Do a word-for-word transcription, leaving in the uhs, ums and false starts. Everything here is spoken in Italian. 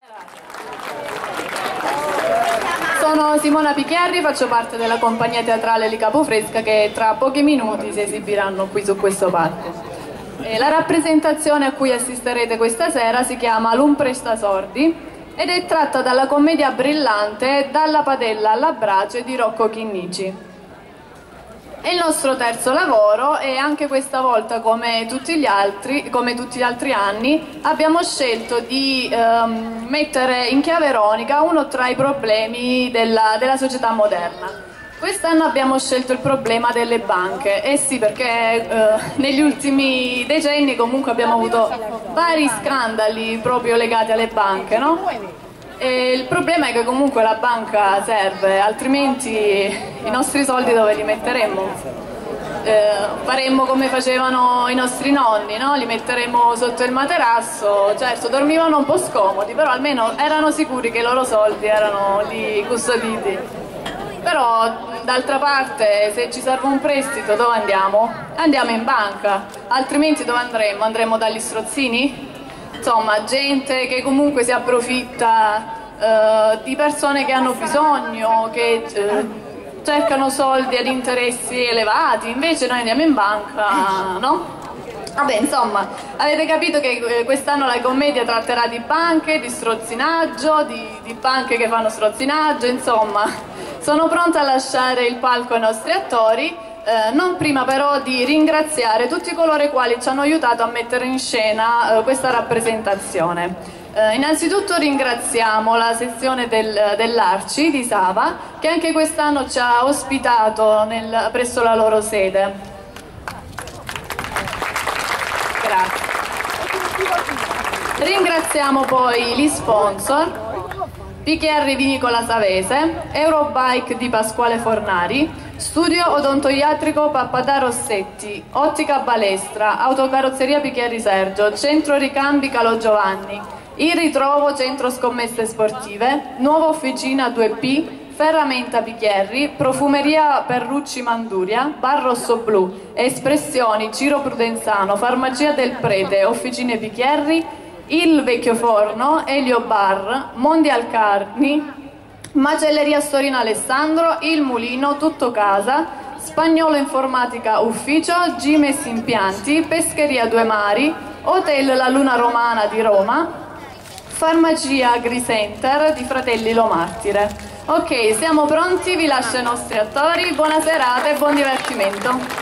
Sono Simona Picchiarri, faccio parte della compagnia teatrale Li Capofresca che tra pochi minuti si esibiranno qui su questo palco. E la rappresentazione a cui assisterete questa sera si chiama L'un presta sordi ed è tratta dalla commedia brillante Dalla padella alla brace di Rocco Chinnici. È il nostro terzo lavoro e anche questa volta, come tutti gli altri, come tutti gli altri anni, abbiamo scelto di ehm, mettere in chiave ironica uno tra i problemi della, della società moderna. Quest'anno abbiamo scelto il problema delle banche, eh sì, perché eh, negli ultimi decenni comunque abbiamo avuto vari scandali proprio legati alle banche, no? E il problema è che comunque la banca serve, altrimenti i nostri soldi dove li metteremmo? Eh, faremmo come facevano i nostri nonni, no? Li metteremmo sotto il materasso. Certo, dormivano un po' scomodi, però almeno erano sicuri che i loro soldi erano lì custoditi. Però d'altra parte, se ci serve un prestito, dove andiamo? Andiamo in banca, altrimenti dove andremo? Andremo dagli strozzini? Insomma, gente che comunque si approfitta eh, di persone che hanno bisogno, che eh, cercano soldi ad interessi elevati, invece noi andiamo in banca, no? Vabbè, insomma, avete capito che quest'anno la commedia tratterà di banche, di strozzinaggio, di, di banche che fanno strozzinaggio, insomma, sono pronta a lasciare il palco ai nostri attori. Eh, non prima però di ringraziare tutti coloro i quali ci hanno aiutato a mettere in scena eh, questa rappresentazione. Eh, innanzitutto ringraziamo la sezione del, dell'Arci di Sava, che anche quest'anno ci ha ospitato nel, presso la loro sede. Grazie. Ringraziamo poi gli sponsor: Picchiarri Vinicola Savese, Eurobike di Pasquale Fornari, Studio Odontoiatrico Pappadà Rossetti, Ottica Balestra, Autocarrozzeria Picchiarri Sergio, Centro Ricambi Calo Giovanni, Il Ritrovo Centro Scommesse Sportive, Nuova Officina due P, Ferramenta Picchiarri, Profumeria Perrucci Manduria, Bar Rosso Blu, Espressioni Ciro Prudenzano, Farmacia del Prete, Officine Picchiarri, Il Vecchio Forno, Elio Bar, Mondial Carni, Macelleria Storino Alessandro, Il Mulino, Tutto Casa, Spagnolo Informatica Ufficio, Gimes Impianti, Pescheria Due Mari, Hotel La Luna Romana di Roma, Farmacia Agri-Center di Fratelli Lo Martire. Ok, siamo pronti, vi lascio ai nostri attori, buona serata e buon divertimento.